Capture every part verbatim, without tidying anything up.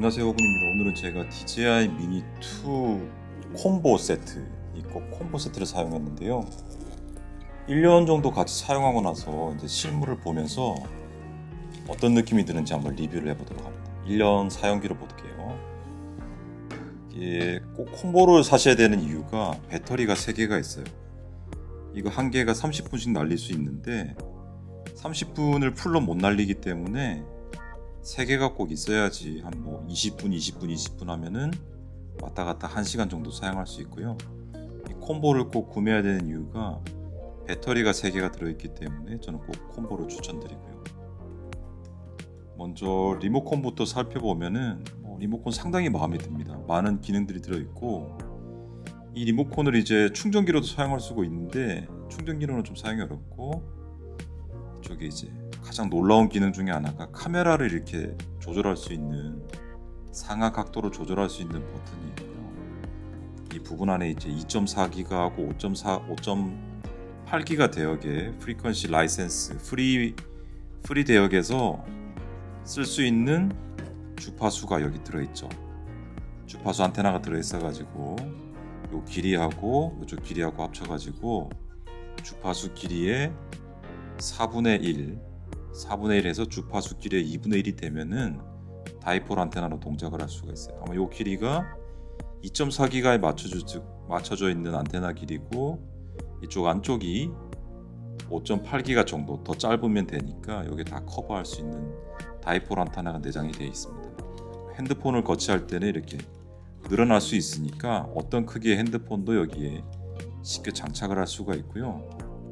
안녕하세요, 호군입니다. 오늘은 제가 디제이아이 미니 투 콤보 세트, 이거 콤보 세트를 사용했는데요. 일 년 정도 같이 사용하고 나서 이제 실물을 보면서 어떤 느낌이 드는지 한번 리뷰를 해보도록 합니다. 일 년 사용기로 볼게요. 이게 꼭 콤보를 사셔야 되는 이유가 배터리가 세 개가 있어요. 이거 한 개가 삼십 분씩 날릴 수 있는데 삼십 분을 풀로 못 날리기 때문에 세 개가 꼭 있어야지 한 뭐 이십 분, 이십 분, 이십 분 하면은 왔다 갔다 한 시간 정도 사용할 수 있고요. 이 콤보를 꼭 구매해야 되는 이유가 배터리가 세 개가 들어있기 때문에 저는 꼭 콤보를 추천드리고요. 먼저 리모컨부터 살펴보면은 뭐 리모컨 상당히 마음에 듭니다. 많은 기능들이 들어있고 이 리모컨을 이제 충전기로도 사용할 수가 있는데 충전기로는 좀 사용이 어렵고, 이쪽에 이제 가장 놀라운 기능 중에 하나가 카메라를 이렇게 조절할 수 있는, 상하 각도로 조절할 수 있는 버튼이 있고요. 이 부분 안에 이제 이 점 사 기가하고 오 점 사, 오 점 팔 기가 대역의 프리퀀시 라이센스 프리 프리 대역에서 쓸 수 있는 주파수가 여기 들어있죠. 주파수 안테나가 들어있어가지고 요 길이하고 이쪽 길이하고 합쳐가지고 주파수 길이의 사분의 일, 사분의 일에서 주파수 길이의 이분의 일이 되면은 다이폴 안테나로 동작을 할 수가 있어요. 아마 이 길이가 이 점 사 기가에 맞춰져, 맞춰져 있는 안테나 길이고, 이쪽 안쪽이 오 점 팔 기가 정도 더 짧으면 되니까 여기 다 커버할 수 있는 다이폴 안테나가 내장이 되어 있습니다. 핸드폰을 거치할 때는 이렇게 늘어날 수 있으니까 어떤 크기의 핸드폰도 여기에 쉽게 장착을 할 수가 있고요.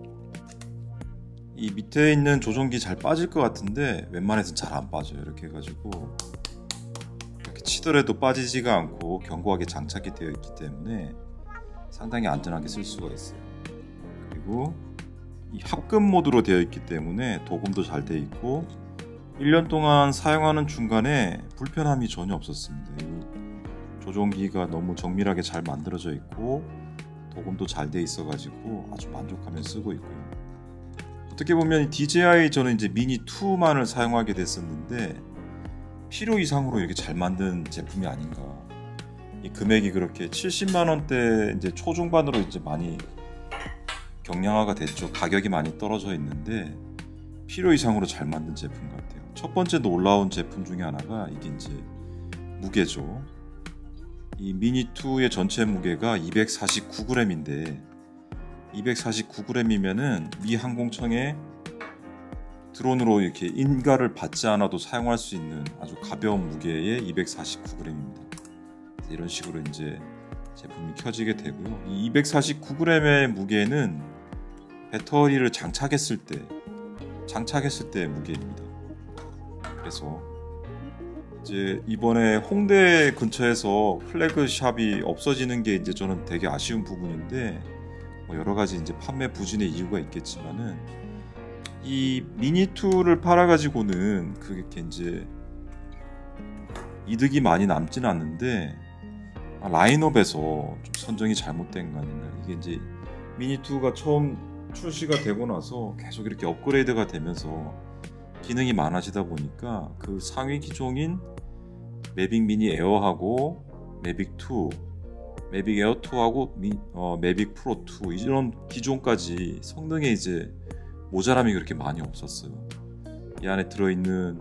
이 밑에 있는 조종기 잘 빠질 것 같은데 웬만해서는 잘 안 빠져요. 이렇게 해가지고 이렇게 치더라도 빠지지가 않고 견고하게 장착이 되어 있기 때문에 상당히 안전하게 쓸 수가 있어요. 그리고 이 합금 모드로 되어 있기 때문에 도금도 잘 되어 있고 일 년 동안 사용하는 중간에 불편함이 전혀 없었습니다. 이 조종기가 너무 정밀하게 잘 만들어져 있고 도금도 잘 되어 있어가지고 아주 만족하며 쓰고 있고요. 어떻게 보면 디제이아이 저는 이제 미니 투만을 사용하게 됐었는데 필요 이상으로 이렇게 잘 만든 제품이 아닌가. 이 금액이 그렇게 칠십만 원대 이제 초중반으로 이제 많이 경량화가 됐죠. 가격이 많이 떨어져 있는데 필요 이상으로 잘 만든 제품 같아요. 첫 번째 놀라운 제품 중에 하나가 이게 이제 무게죠. 이 미니 투의 전체 무게가 이백사십구 그램인데 이백사십구 그램이면은 미 항공청에 드론으로 이렇게 인가를 받지 않아도 사용할 수 있는 아주 가벼운 무게의 이백사십구 그램입니다. 이런 식으로 이제 제품이 켜지게 되고요. 이 이백사십구 그램의 무게는 배터리를 장착했을 때 장착했을 때의 무게입니다. 그래서 이제 이번에 홍대 근처에서 플래그샵이 없어지는 게 이제 저는 되게 아쉬운 부분인데, 뭐 여러 가지 이제 판매 부진의 이유가 있겠지만은 이 미니 투를 팔아 가지고는 그게 이제 이득이 많이 남지는 않는데 라인업에서 좀 선정이 잘못된 거 아닌가. 이게 이제 미니 투가 처음 출시가 되고 나서 계속 이렇게 업그레이드가 되면서 기능이 많아지다 보니까 그 상위 기종인 매빅 미니 에어하고 매빅 투, 매빅 에어 투하고 미, 어, 매빅 프로 투 이런 기종까지 성능에 이제 모자람이 그렇게 많이 없었어요. 이 안에 들어있는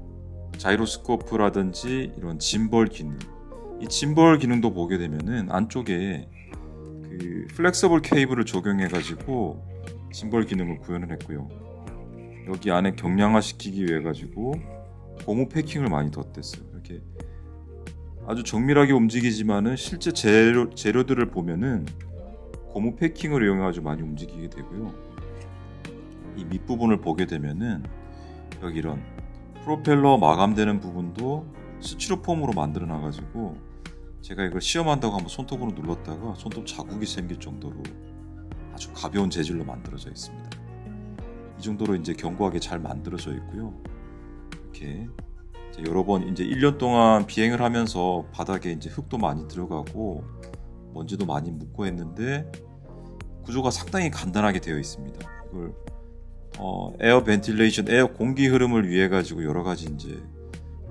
자이로스코프라든지 이런 짐벌 기능, 이 짐벌 기능도 보게 되면은 안쪽에 그 플렉서블 케이블을 적용해 가지고 짐벌 기능을 구현을 했고요. 여기 안에 경량화 시키기 위해 가지고 고무 패킹을 많이 덧댔어요. 이렇게 아주 정밀하게 움직이지만은 실제 재료, 재료들을 보면은 고무 패킹을 이용해가지고 많이 움직이게 되고요. 이 밑부분을 보게 되면은 여기 이런 프로펠러 마감되는 부분도 스티로폼으로 만들어 놔가지고 제가 이걸 시험한다고 한번 손톱으로 눌렀다가 손톱 자국이 생길 정도로 아주 가벼운 재질로 만들어져 있습니다. 이 정도로 이제 견고하게 잘 만들어져 있고요. 이렇게 여러 번 이제 일 년 동안 비행을 하면서 바닥에 이제 흙도 많이 들어가고 먼지도 많이 묻고 했는데 구조가 상당히 간단하게 되어 있습니다. 이걸 어, 에어 벤틸레이션, 에어 공기 흐름을 위해 가지고 여러 가지 이제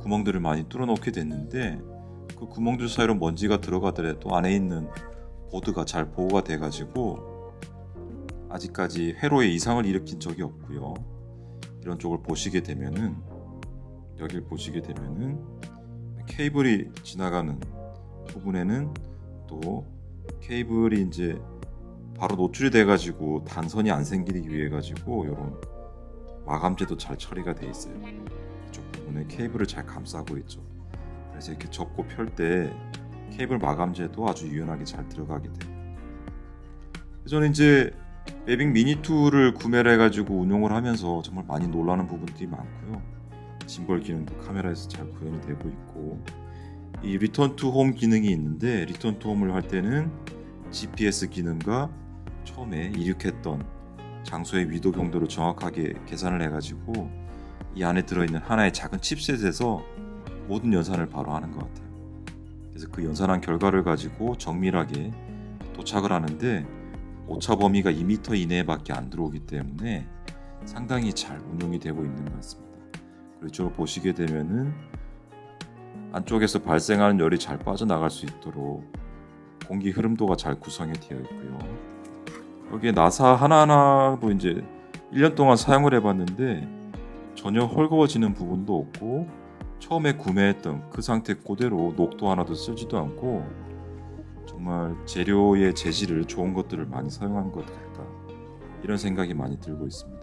구멍들을 많이 뚫어 놓게 됐는데, 그 구멍들 사이로 먼지가 들어가더라도 안에 있는 보드가 잘 보호가 돼 가지고 아직까지 회로에 이상을 일으킨 적이 없고요. 이런 쪽을 보시게 되면은, 여기를 보시게 되면은 케이블이 지나가는 부분에는 또 케이블이 이제 바로 노출이 돼 가지고 단선이 안 생기기 위해 가지고 이런 마감재도 잘 처리가 돼 있어요. 이쪽 부분에 케이블을 잘 감싸고 있죠. 그래서 이렇게 접고 펼 때 케이블 마감재도 아주 유연하게 잘 들어가게 돼요. 저는 이제 매빅 미니 투를 구매를 해가지고 운용을 하면서 정말 많이 놀라는 부분들이 많고요. 짐벌 기능도 카메라에서 잘 구현이 되고 있고, 이 리턴 투 홈 기능이 있는데, 리턴 투 홈을 할 때는 지피에스 기능과 처음에 이륙했던 장소의 위도 경도를 정확하게 계산을 해가지고 이 안에 들어있는 하나의 작은 칩셋에서 모든 연산을 바로 하는 것 같아요. 그래서 그 연산한 결과를 가지고 정밀하게 도착을 하는데 오차 범위가 이 미터 이내밖에 안 들어오기 때문에 상당히 잘 운용이 되고 있는 것 같습니다. 그리고 이쪽을 보시게 되면은 안쪽에서 발생하는 열이 잘 빠져나갈 수 있도록 공기 흐름도가 잘 구성이 되어 있고요. 여기에 나사 하나하나도 이제 일 년 동안 사용을 해봤는데 전혀 헐거워지는 부분도 없고, 처음에 구매했던 그 상태 그대로 녹도 하나도 쓰지도 않고 정말 재료의 재질을 좋은 것들을 많이 사용한 것 같다, 이런 생각이 많이 들고 있습니다.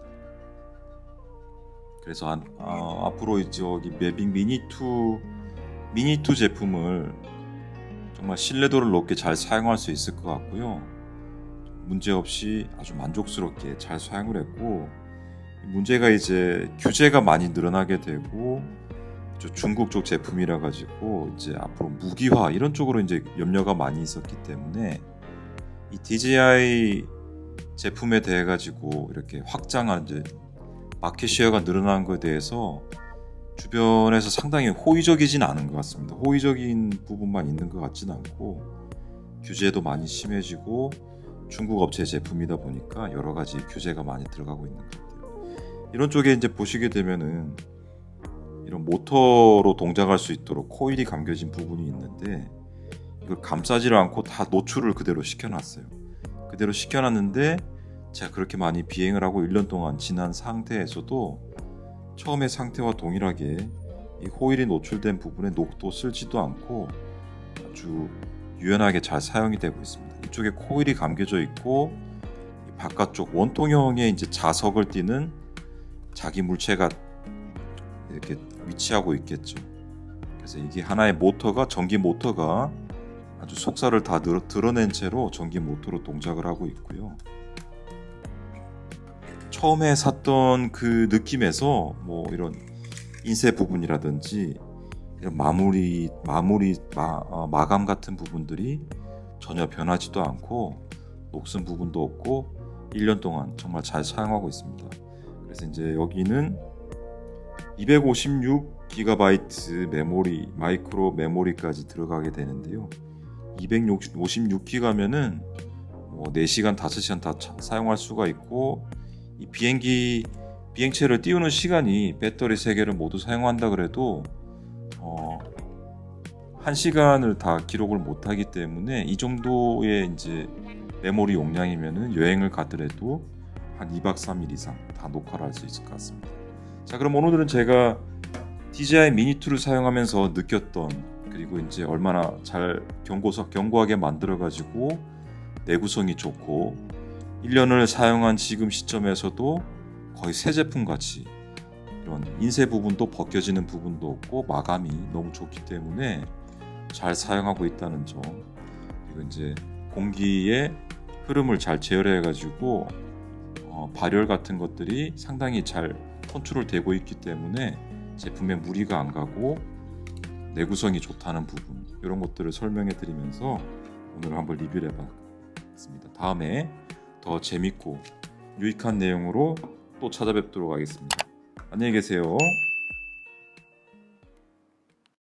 그래서 한, 아, 앞으로 이제 여기 매빅 미니 투 미니 투 제품을 정말 신뢰도를 높게 잘 사용할 수 있을 것 같고요. 문제없이 아주 만족스럽게 잘 사용을 했고, 문제가 이제 규제가 많이 늘어나게 되고 중국 쪽 제품이라 가지고 이제 앞으로 무기화 이런 쪽으로 이제 염려가 많이 있었기 때문에 이 디제이아이 제품에 대해 가지고 이렇게 확장한 이제 마켓 시어가 늘어난 것에 대해서 주변에서 상당히 호의적이진 않은 것 같습니다. 호의적인 부분만 있는 것 같지는 않고, 규제도 많이 심해지고 중국 업체 제품이다 보니까 여러 가지 규제가 많이 들어가고 있는 것 같아요. 이런 쪽에 이제 보시게 되면은 이런 모터로 동작할 수 있도록 코일이 감겨진 부분이 있는데, 이걸 감싸지를 않고 다 노출을 그대로 시켜놨어요. 그대로 시켜놨는데 제가 그렇게 많이 비행을 하고 일 년 동안 지난 상태에서도 처음의 상태와 동일하게 이 호일이 노출된 부분에 녹도 쓸지도 않고 아주 유연하게 잘 사용이 되고 있습니다. 이쪽에 코일이 감겨져 있고 바깥쪽 원통형의 이제 자석을 띠는 자기 물체가 이렇게 위치하고 있겠죠. 그래서 이게 하나의 모터가, 전기 모터가 아주 속살을 다 드러낸 채로 전기 모터로 동작을 하고 있고요. 처음에 샀던 그 느낌에서 뭐 이런 인쇄 부분이라든지 이런 마무리 마무리 마, 어, 마감 같은 부분들이 전혀 변하지도 않고 녹슨 부분도 없고 일 년 동안 정말 잘 사용하고 있습니다. 그래서 이제 여기는 이백오십육 기가바이트 메모리, 마이크로 메모리까지 들어가게 되는데요. 이백오십육 기가면은 뭐 네 시간, 다섯 시간 다 사용할 수가 있고, 이 비행기 비행체를 띄우는 시간이 배터리 세 개를 모두 사용한다 그래도 어, 한 시간을 다 기록을 못 하기 때문에 이 정도의 이제 메모리 용량이면은 여행을 가더라도 한 이 박 삼 일 이상 다 녹화를 할 수 있을 것 같습니다. 자, 그럼 오늘은 제가 디제이아이 미니 투를 사용하면서 느꼈던, 그리고 이제 얼마나 잘 견고서 견고하게 만들어 가지고 내구성이 좋고 일 년을 사용한 지금 시점에서도 거의 새 제품 같이 이런 인쇄 부분도 벗겨지는 부분도 없고 마감이 너무 좋기 때문에 잘 사용하고 있다는 점, 그리고 이제 공기의 흐름을 잘 제어해 가지고 어, 발열 같은 것들이 상당히 잘 컨트롤 되고 있기 때문에 제품에 무리가 안 가고 내구성이 좋다는 부분, 이런 것들을 설명해 드리면서 오늘 한번 리뷰를 해봤습니다. 다음에 더 재밌고 유익한 내용으로 또 찾아뵙도록 하겠습니다. 안녕히 계세요.